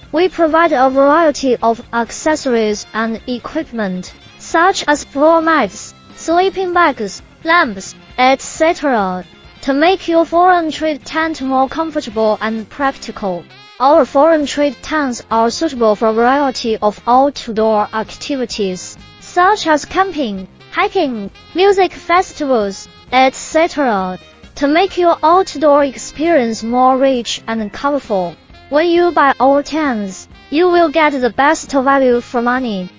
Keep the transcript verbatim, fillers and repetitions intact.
We provide a variety of accessories and equipment, such as floor mats, sleeping bags, lamps, et cetera, to make your foreign trade tent more comfortable and practical. Our foreign trade tents are suitable for a variety of outdoor activities, such as camping, hiking, music festivals, et cetera, to make your outdoor experience more rich and colorful. When you buy our tents, you will get the best value for money.